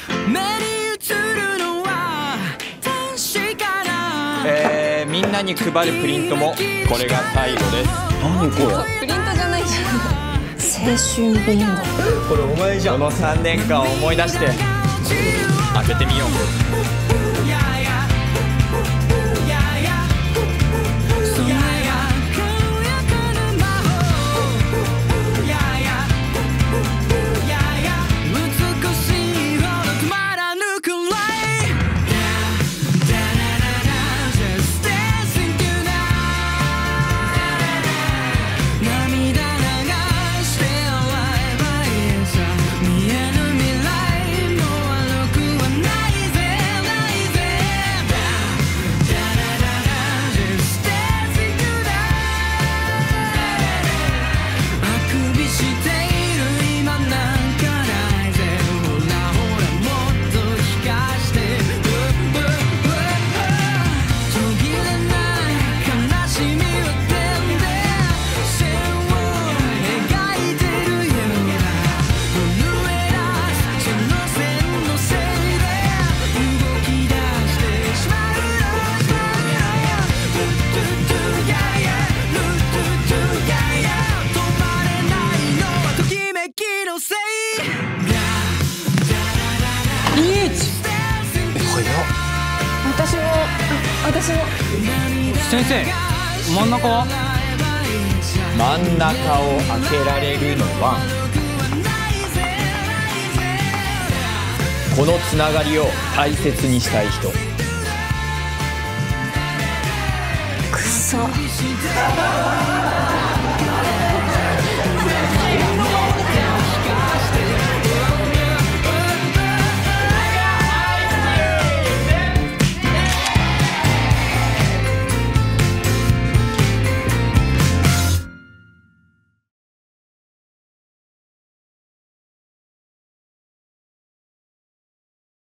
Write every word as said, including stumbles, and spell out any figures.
えー、みんなに配るプリントもこれが最後です。 何これ？ プリントじゃないじゃん。青春ビンゴ。 これお前じゃん。 このさんねんかんを思い出して開けてみよう。 私も、私も。 先生、真ん中は？ 真ん中を開けられるのはこのつながりを大切にしたい人。 くそ。